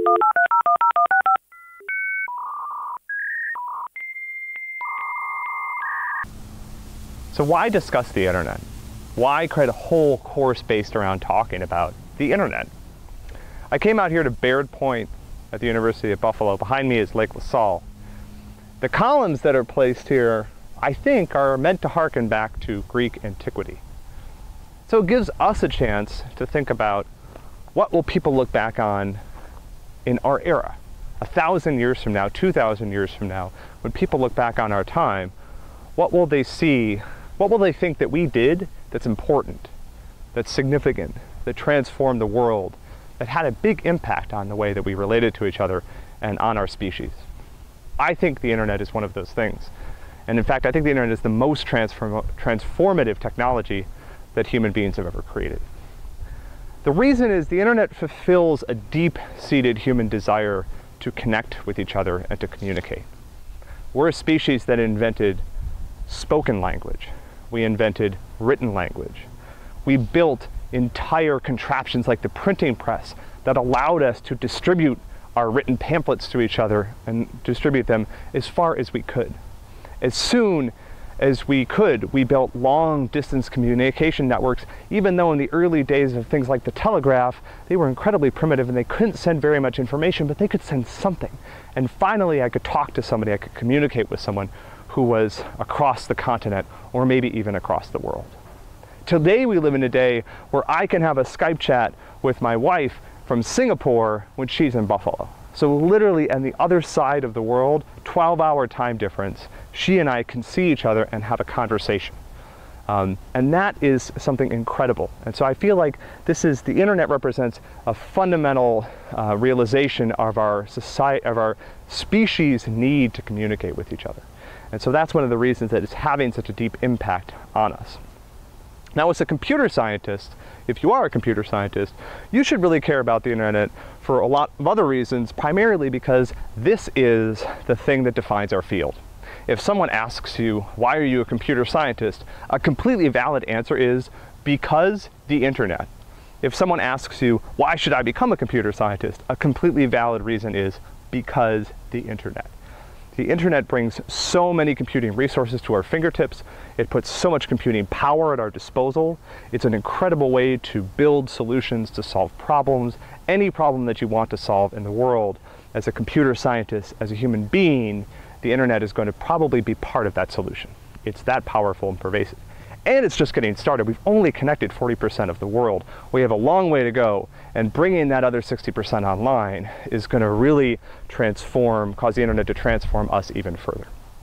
So why discuss the internet? Why create a whole course based around talking about the internet? I came out here to Baird Point at the University of Buffalo. Behind me is Lake LaSalle. The columns that are placed here, I think, are meant to harken back to Greek antiquity. So it gives us a chance to think about what will people look back on in our era. 1,000 years from now, 2,000 years from now, when people look back on our time, what will they see? What will they think that we did that's important, that's significant, that transformed the world, that had a big impact on the way that we related to each other and on our species? I think the internet is one of those things. And in fact, I think the internet is the most transformative technology that human beings have ever created. The reason is the internet fulfills a deep-seated human desire to connect with each other and to communicate. We're a species that invented spoken language. We invented written language. We built entire contraptions like the printing press that allowed us to distribute our written pamphlets to each other and distribute them as far as we could. As soon as we could, we built long-distance communication networks, even though in the early days of things like the telegraph, they were incredibly primitive and they couldn't send very much information, but they could send something. And finally, I could talk to somebody, I could communicate with someone who was across the continent or maybe even across the world. Today we live in a day where I can have a Skype chat with my wife from Singapore when she's in Buffalo. So literally on the other side of the world, 12-hour time difference, she and I can see each other and have a conversation. And that is something incredible. And so I feel like the internet represents a fundamental realization of our society, of our species' need to communicate with each other. And so that's one of the reasons that it's having such a deep impact on us. Now, as a computer scientist, if you are a computer scientist, you should really care about the internet for a lot of other reasons, primarily because this is the thing that defines our field. If someone asks you, why are you a computer scientist? A completely valid answer is, because the internet. If someone asks you, why should I become a computer scientist? A completely valid reason is, because the internet. The internet brings so many computing resources to our fingertips. It puts so much computing power at our disposal. It's an incredible way to build solutions to solve problems, any problem that you want to solve in the world. As a computer scientist, as a human being, the internet is going to probably be part of that solution. It's that powerful and pervasive. And it's just getting started. We've only connected 40% of the world. We have a long way to go, and bringing that other 60% online is going to really cause the internet to transform us even further.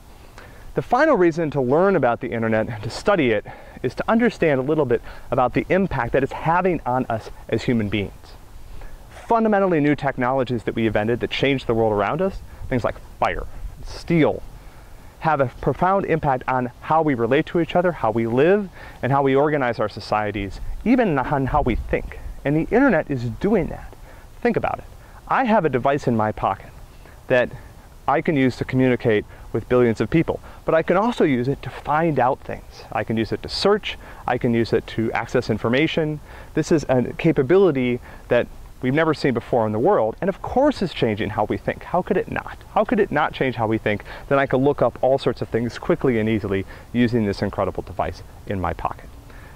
The final reason to learn about the internet and to study it is to understand a little bit about the impact that it's having on us as human beings. Fundamentally new technologies that we invented that changed the world around us, things like fire, steel, have a profound impact on how we relate to each other, how we live, and how we organize our societies, even on how we think. And the internet is doing that. Think about it. I have a device in my pocket that I can use to communicate with billions of people, but I can also use it to find out things. I can use it to search, I can use it to access information. This is a capability that we've never seen before in the world, and of course it's changing how we think. How could it not? How could it not change how we think? Then I could look up all sorts of things quickly and easily using this incredible device in my pocket.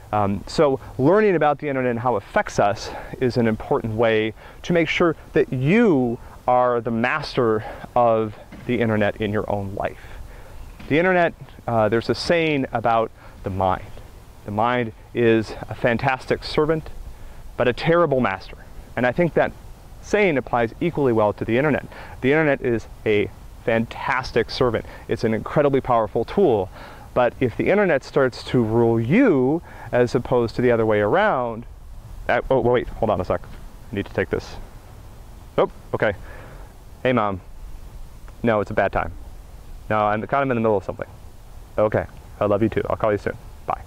So learning about the internet and how it affects us is an important way to make sure that you are the master of the internet in your own life. The internet, there's a saying about the mind. The mind is a fantastic servant, but a terrible master. And I think that saying applies equally well to the internet. The internet is a fantastic servant. It's an incredibly powerful tool. But if the internet starts to rule you as opposed to the other way around, oh wait, hold on a sec. I need to take this. Oh, okay. Hey mom. No, it's a bad time. No, I'm kind of in the middle of something. Okay, I love you too. I'll call you soon. Bye.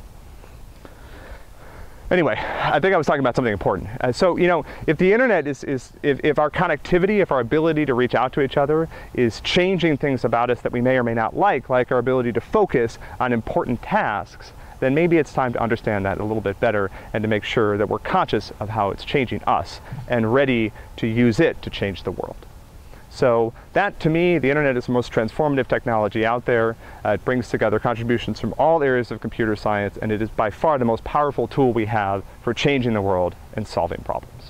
Anyway, I think I was talking about something important. So, you know, if the internet if our connectivity, if our ability to reach out to each other is changing things about us that we may or may not like our ability to focus on important tasks, then maybe it's time to understand that a little bit better and to make sure that we're conscious of how it's changing us and ready to use it to change the world. So that, to me, the internet is the most transformative technology out there. It brings together contributions from all areas of computer science, and it is by far the most powerful tool we have for changing the world and solving problems.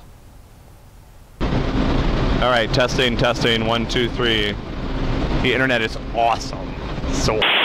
All right, testing, 1, 2, 3. The internet is awesome. So